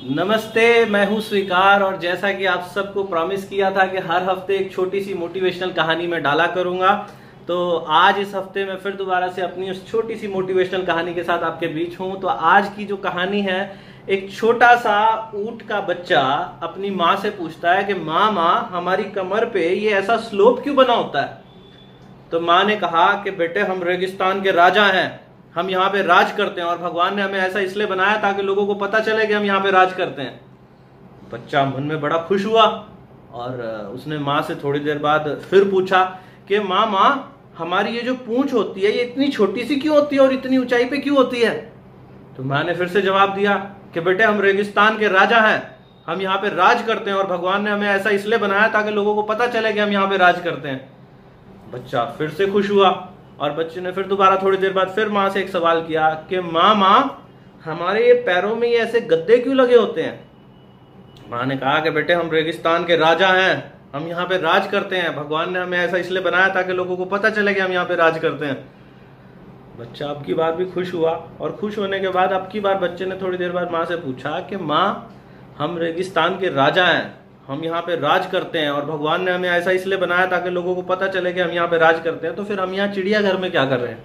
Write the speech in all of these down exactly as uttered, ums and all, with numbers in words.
नमस्ते, मैं हूं स्वीकार। और जैसा कि आप सबको प्रॉमिस किया था कि हर हफ्ते एक छोटी सी मोटिवेशनल कहानी में डाला करूंगा, तो आज इस हफ्ते मैं फिर दोबारा से अपनी उस छोटी सी मोटिवेशनल कहानी के साथ आपके बीच हूं। तो आज की जो कहानी है, एक छोटा सा ऊंट का बच्चा अपनी माँ से पूछता है कि माँ माँ हमारी कमर पे ये ऐसा स्लोप क्यों बना होता है। तो माँ ने कहा कि बेटे, हम रेगिस्तान के राजा हैं, हम यहाँ पे राज करते हैं और भगवान ने हमें ऐसा इसलिए बनाया ताकि लोगों को पता चले कि हम यहाँ पे राज करते हैं। बच्चा मन में बड़ा खुश हुआ और उसने माँ से थोड़ी देर बाद फिर पूछा कि माँ माँ हमारी ये जो पूंछ होती है ये इतनी छोटी सी क्यों होती है और इतनी ऊंचाई पे क्यों होती है। तो माँ ने फिर से जवाब दिया कि बेटे, हम रेगिस्तान के राजा हैं, हम यहाँ पे राज करते हैं और भगवान ने हमें ऐसा इसलिए बनाया ताकि लोगों को पता चले कि हम यहाँ पे राज करते हैं। बच्चा फिर से खुश हुआ और बच्चे ने फिर दोबारा थोड़ी देर बाद फिर माँ से एक सवाल किया कि माँ माँ हमारे पैरों में ये ऐसे गद्दे क्यों लगे होते हैं। माँ ने कहा कि बेटे, हम रेगिस्तान के राजा हैं, हम यहाँ पे राज करते हैं, भगवान ने हमें ऐसा इसलिए बनाया ताकि लोगों को पता चले कि हम यहाँ पे राज करते हैं। बच्चा अब की बार भी खुश हुआ और खुश होने के बाद अब की बार बच्चे ने थोड़ी देर बाद माँ से पूछा कि माँ हम रेगिस्तान के राजा हैं, हम यहाँ पे राज करते हैं और भगवान ने हमें ऐसा इसलिए बनाया ताकि लोगों को पता चले कि हम यहाँ पे राज करते हैं, तो फिर हम यहाँ चिड़ियाघर में क्या कर रहे हैं।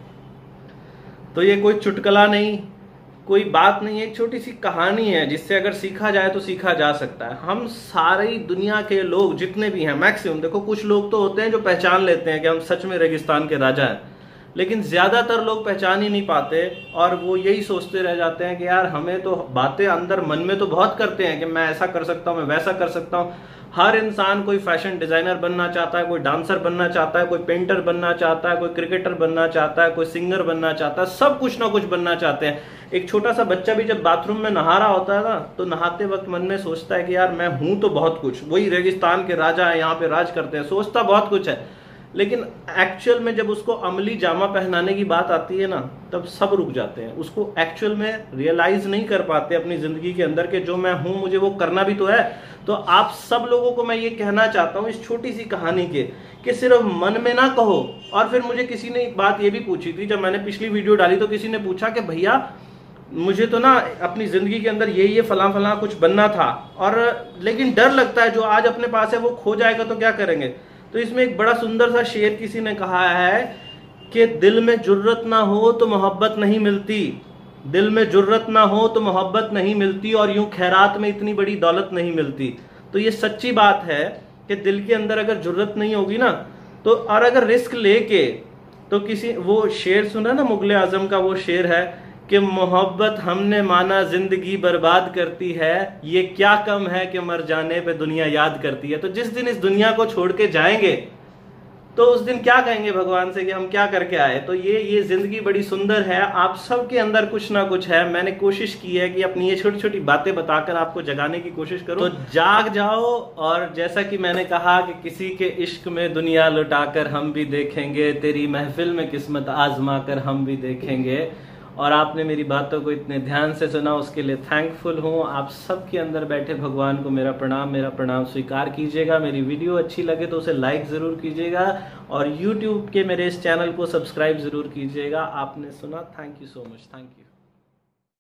तो ये कोई चुटकुला नहीं, कोई बात नहीं है, एक छोटी सी कहानी है जिससे अगर सीखा जाए तो सीखा जा सकता है। हम सारी दुनिया के लोग जितने भी हैं, मैक्सिमम देखो, कुछ लोग तो होते हैं जो पहचान लेते हैं कि हम सच में रेगिस्तान के राजा हैं, लेकिन ज्यादातर लोग पहचान ही नहीं पाते और वो यही सोचते रह जाते हैं कि यार हमें तो बातें अंदर मन में तो बहुत करते हैं कि मैं ऐसा कर सकता हूँ, मैं वैसा कर सकता हूँ। हर इंसान कोई फैशन डिजाइनर बनना चाहता है, कोई डांसर बनना चाहता है, कोई पेंटर बनना चाहता है, कोई क्रिकेटर बनना चाहता है, कोई सिंगर बनना चाहता है, सब कुछ ना कुछ बनना चाहते हैं। एक छोटा सा बच्चा भी जब बाथरूम में नहा रहा होता है ना, तो नहाते वक्त मन में सोचता है कि यार मैं हूं तो बहुत कुछ, वही रेगिस्तान के राजा है, यहाँ पे राज करते हैं, सोचता बहुत कुछ है। लेकिन एक्चुअल में जब उसको अमली जामा पहनाने की बात आती है ना, तब सब रुक जाते हैं, उसको एक्चुअल में रियलाइज नहीं कर पाते अपनी जिंदगी के अंदर कि जो मैं हूं मुझे वो करना भी तो है। तो आप सब लोगों को मैं ये कहना चाहता हूं इस छोटी सी कहानी के कि सिर्फ मन में ना कहो। और फिर मुझे किसी ने एक बात ये भी पूछी थी, जब मैंने पिछली वीडियो डाली तो किसी ने पूछा कि भैया मुझे तो ना अपनी जिंदगी के अंदर ये ये फला फला कुछ बनना था, और लेकिन डर लगता है जो आज अपने पास है वो खो जाएगा तो क्या करेंगे। तो इसमें एक बड़ा सुंदर सा शेर किसी ने कहा है कि दिल में जुर्रत ना हो तो मोहब्बत नहीं मिलती, दिल में जुर्रत ना हो तो मोहब्बत नहीं मिलती, और यूं खैरात में इतनी बड़ी दौलत नहीं मिलती। तो ये सच्ची बात है कि दिल के अंदर अगर जुर्रत नहीं होगी ना, तो और अगर रिस्क लेके, तो किसी, वो शेर सुना ना मुगले आजम का, वो शेर है कि मोहब्बत हमने माना जिंदगी बर्बाद करती है, ये क्या कम है कि मर जाने पे दुनिया याद करती है। तो जिस दिन इस दुनिया को छोड़ के जाएंगे तो उस दिन क्या कहेंगे भगवान से कि हम क्या करके आए। तो ये ये जिंदगी बड़ी सुंदर है, आप सबके अंदर कुछ ना कुछ है। मैंने कोशिश की है कि अपनी ये छोटी छोटी बातें बताकर आपको जगाने की कोशिश करूं। तो जाग जाओ, और जैसा कि मैंने कहा कि किसी के इश्क में दुनिया लुटाकर हम भी देखेंगे, तेरी महफिल में किस्मत आजमा कर हम भी देखेंगे। और आपने मेरी बातों को इतने ध्यान से सुना, उसके लिए थैंकफुल हूँ। आप सबके अंदर बैठे भगवान को मेरा प्रणाम, मेरा प्रणाम स्वीकार कीजिएगा। मेरी वीडियो अच्छी लगे तो उसे लाइक ज़रूर कीजिएगा और यूट्यूब के मेरे इस चैनल को सब्सक्राइब ज़रूर कीजिएगा। आपने सुना, thank you so much, thank you.